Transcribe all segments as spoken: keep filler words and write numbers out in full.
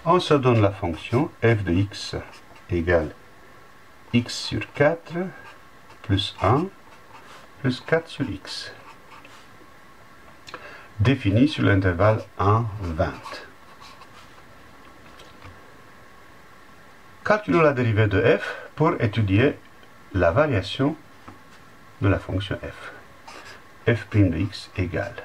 on se donne la fonction f de x égale x sur quatre plus un plus quatre sur x, définie sur l'intervalle un, vingt. Calculons la dérivée de f pour étudier la variation de la fonction f. f' de x égale,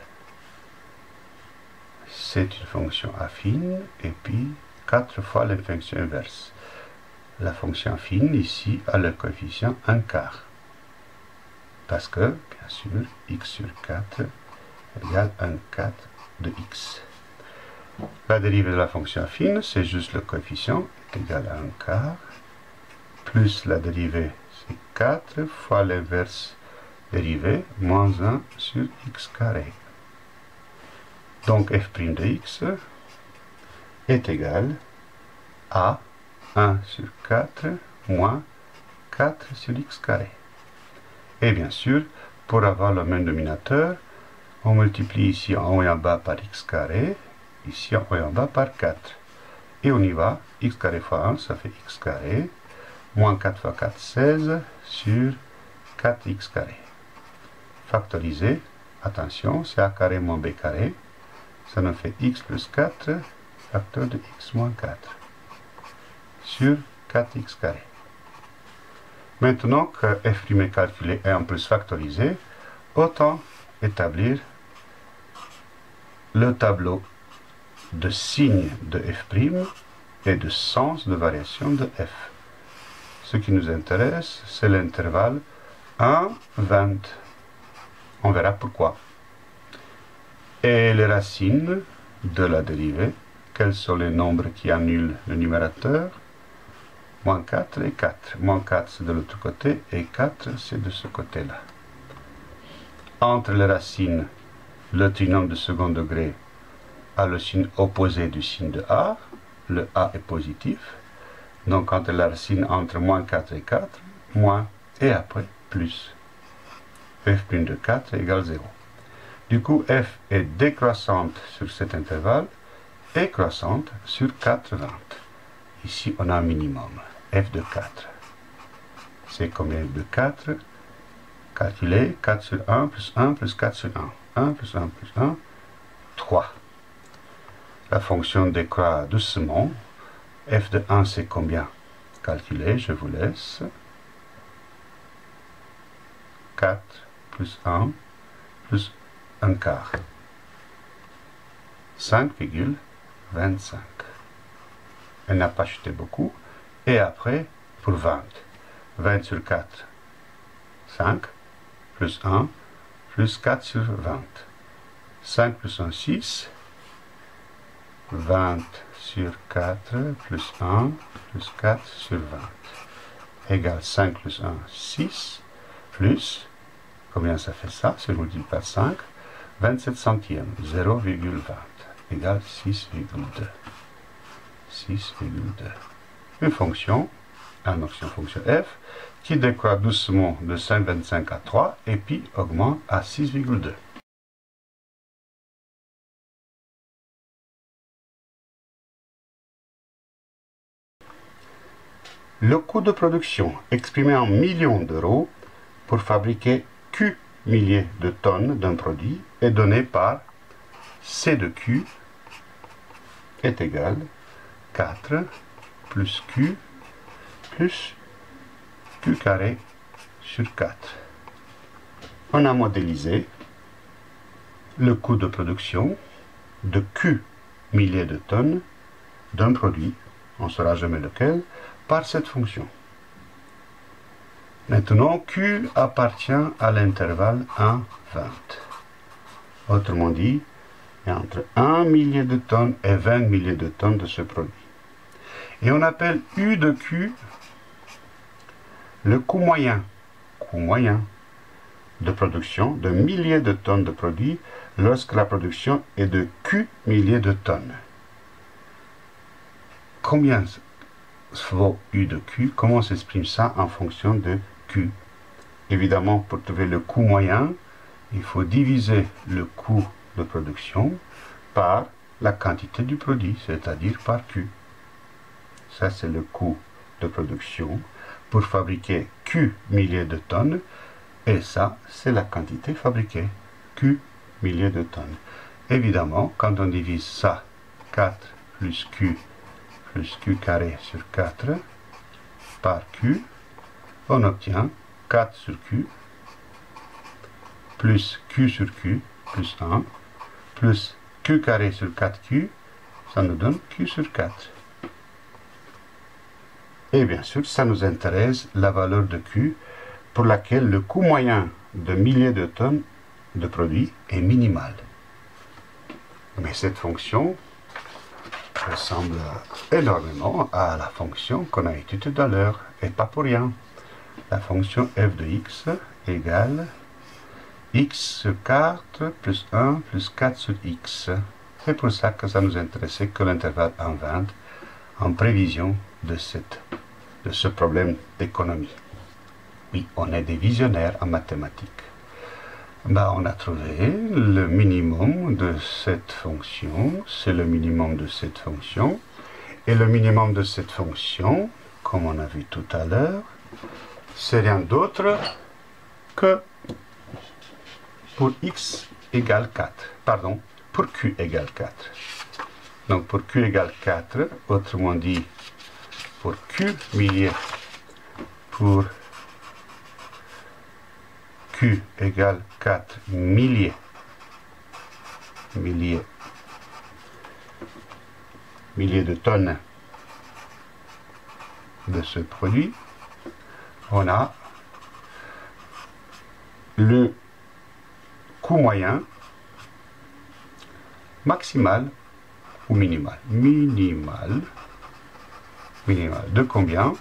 c'est une fonction affine, et puis quatre fois la fonction inverse. La fonction affine ici a le coefficient un quart, parce que, bien sûr, x sur quatre égale un quart de x. La dérivée de la fonction affine, c'est juste le coefficient, est égal à un quart, plus la dérivée, c'est quatre fois l'inverse dérivée, moins un sur x carré. Donc f' de x est égal à un sur quatre moins quatre sur x carré. Et bien sûr, pour avoir le même dénominateur, on multiplie ici en haut et en bas par x carré, ici en haut et en bas par quatre. Et on y va, x carré fois un, ça fait x carré, moins quatre fois quatre, seize, sur quatre x carré. Factoriser, attention, c'est a carré moins b carré, ça nous fait x plus quatre, facteur de x moins quatre, sur quatre x carré. Maintenant que f' est calculé et en plus factorisé, autant établir le tableau de signe de f' et de sens de variation de f. Ce qui nous intéresse, c'est l'intervalle un, vingt. On verra pourquoi. Et les racines de la dérivée, quels sont les nombres qui annulent le numérateur? Moins quatre et quatre. Moins quatre, c'est de l'autre côté, et quatre, c'est de ce côté-là. Entre les racines, le trinôme de second degré a le signe opposé du signe de a. Le a est positif. Donc, entre la racine entre moins quatre et quatre, moins, et après, plus. f' de quatre égale zéro. Du coup, f est décroissante sur cet intervalle et croissante sur quatre, vingt. Ici, on a un minimum, f de quatre. C'est combien de quatre? Calculer quatre sur un plus un plus quatre sur un. un plus un plus un, trois. La fonction décroît doucement. F de un, c'est combien? Calculer, je vous laisse. quatre plus un plus un quart. cinq virgule vingt-cinq. Elle n'a pas chuté beaucoup. Et après, pour vingt. vingt sur quatre, cinq, plus un, plus quatre sur vingt. cinq plus un, six. vingt sur quatre, plus un, plus quatre sur vingt. Égale cinq plus un, six, plus, combien ça fait ça? C'est multiplié par cinq. vingt-sept centièmes, zéro virgule vingt, égale six virgule deux. six virgule deux. Une fonction, une fonction, fonction f, qui décroît doucement de cinq virgule vingt-cinq à trois, et puis augmente à six virgule deux. Le coût de production exprimé en millions d'euros pour fabriquer Q milliers de tonnes d'un produit est donné par C de Q est égal à quatre plus Q plus Q carré sur quatre. On a modélisé le coût de production de Q milliers de tonnes d'un produit, on ne saura jamais lequel, par cette fonction. Maintenant, Q appartient à l'intervalle un, vingt. Autrement dit, il y a entre un millier de tonnes et vingt milliers de tonnes de ce produit. Et on appelle U de Q le coût moyen, coût moyen de production de milliers de tonnes de produits lorsque la production est de Q milliers de tonnes. Combien vaut U de Q? Comment s'exprime ça en fonction de Q? Évidemment, pour trouver le coût moyen, il faut diviser le coût de production par la quantité du produit, c'est-à-dire par Q. ça c'est le coût de production pour fabriquer Q milliers de tonnes, et ça c'est la quantité fabriquée, Q milliers de tonnes. Évidemment, quand on divise ça, quatre plus Q plus Q carré sur quatre par Q, on obtient quatre sur Q plus Q sur Q plus un plus Q carré sur quatre Q, ça nous donne Q sur quatre. Et bien sûr, ça nous intéresse la valeur de Q pour laquelle le coût moyen de milliers de tonnes de produits est minimal. Mais cette fonction ressemble énormément à la fonction qu'on a étudiée tout à l'heure, et pas pour rien. La fonction f de x égale x sur quatre plus un plus quatre sur x. C'est pour ça que ça nous intéressait que l'intervalle en vingt en prévision de, cette, de ce problème d'économie. Oui, on est des visionnaires en mathématiques. Ben, on a trouvé le minimum de cette fonction, c'est le minimum de cette fonction, et le minimum de cette fonction, comme on a vu tout à l'heure, c'est rien d'autre que pour x égale quatre, pardon, pour q égale quatre. Donc pour q égale quatre, autrement dit, pour q milliers, pour Q égale quatre milliers, milliers, milliers de tonnes de ce produit, on a le coût moyen maximal ou minimal. Minimal, minimal de combien?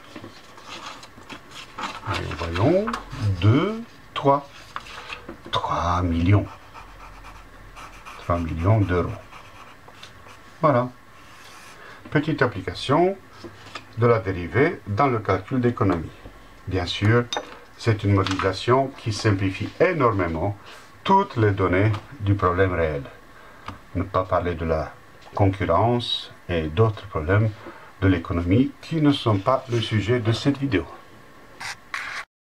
Allez, voyons, deux, trois. trois millions. trois millions d'euros. Voilà. Petite application de la dérivée dans le calcul d'économie. Bien sûr, c'est une modélisation qui simplifie énormément toutes les données du problème réel. Ne pas parler de la concurrence et d'autres problèmes de l'économie qui ne sont pas le sujet de cette vidéo.